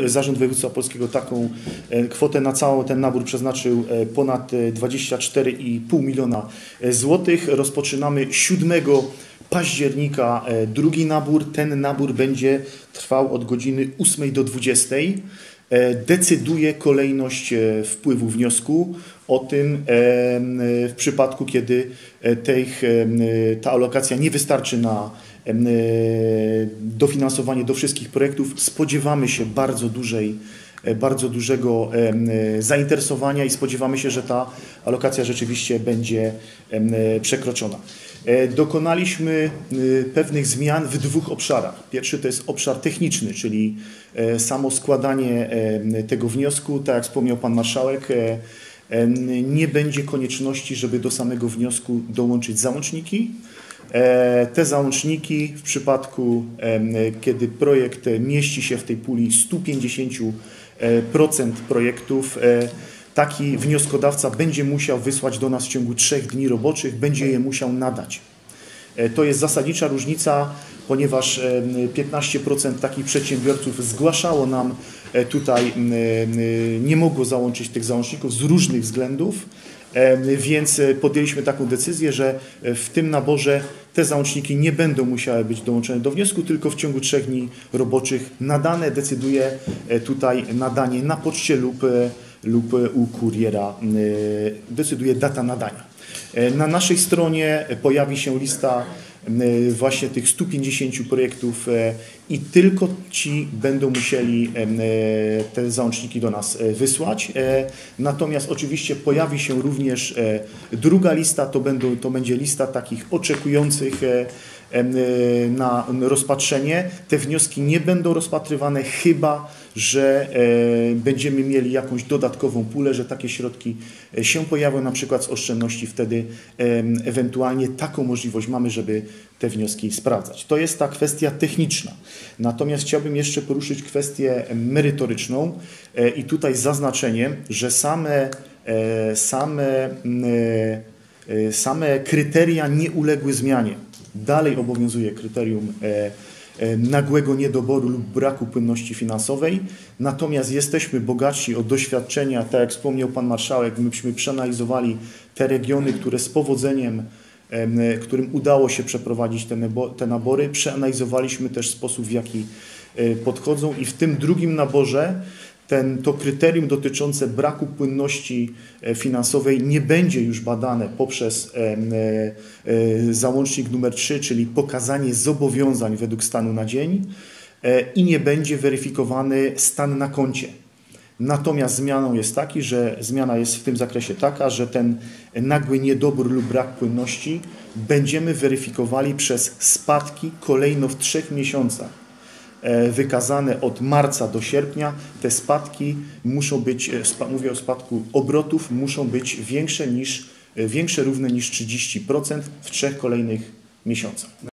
Zarząd Województwa Opolskiego taką kwotę na cały ten nabór przeznaczył ponad 24,5 miliona złotych. Rozpoczynamy 7 października drugi nabór. Ten nabór będzie trwał od godziny 8 do 20. Decyduje kolejność wpływu wniosku o tym w przypadku, kiedy ta alokacja nie wystarczy na dofinansowanie do wszystkich projektów. Spodziewamy się bardzo dużego zainteresowania i spodziewamy się, że ta alokacja rzeczywiście będzie przekroczona. Dokonaliśmy pewnych zmian w 2 obszarach. Pierwszy to jest obszar techniczny, czyli samo składanie tego wniosku. Tak jak wspomniał Pan Marszałek, nie będzie konieczności, żeby do samego wniosku dołączyć załączniki. Te załączniki w przypadku, kiedy projekt mieści się w tej puli 150% projektów, taki wnioskodawca będzie musiał wysłać do nas w ciągu 3 dni roboczych, będzie je musiał nadać. To jest zasadnicza różnica, ponieważ 15% takich przedsiębiorców zgłaszało nam tutaj, nie mogło załączyć tych załączników z różnych względów, więc podjęliśmy taką decyzję, że w tym naborze te załączniki nie będą musiały być dołączone do wniosku, tylko w ciągu 3 dni roboczych nadane. Decyduje tutaj nadanie na poczcie lub u kuriera, decyduje data nadania. Na naszej stronie pojawi się lista właśnie tych 150 projektów i tylko ci będą musieli te załączniki do nas wysłać. Natomiast oczywiście pojawi się również druga lista, to będzie lista takich oczekujących na rozpatrzenie. Te wnioski nie będą rozpatrywane, chyba że będziemy mieli jakąś dodatkową pulę, że takie środki się pojawią na przykład z oszczędności, wtedy ewentualnie taką możliwość mamy, żeby te wnioski sprawdzać. To jest ta kwestia techniczna. Natomiast chciałbym jeszcze poruszyć kwestię merytoryczną i tutaj z zaznaczeniem, że same kryteria nie uległy zmianie. Dalej obowiązuje kryterium nagłego niedoboru lub braku płynności finansowej, natomiast jesteśmy bogatsi o doświadczenia, tak jak wspomniał Pan Marszałek, myśmy przeanalizowali te regiony, które z powodzeniem, którym udało się przeprowadzić te nabory, przeanalizowaliśmy też sposób, w jaki podchodzą i w tym drugim naborze to kryterium dotyczące braku płynności finansowej nie będzie już badane poprzez załącznik numer 3, czyli pokazanie zobowiązań według stanu na dzień i nie będzie weryfikowany stan na koncie. Natomiast zmianą jest taki, że zmiana jest w tym zakresie taka, że ten nagły niedobór lub brak płynności będziemy weryfikowali przez spadki kolejno w 3 miesiącach. Wykazane od marca do sierpnia, te spadki muszą być, mówię o spadku obrotów, muszą być większe równe niż 30% w 3 kolejnych miesiącach.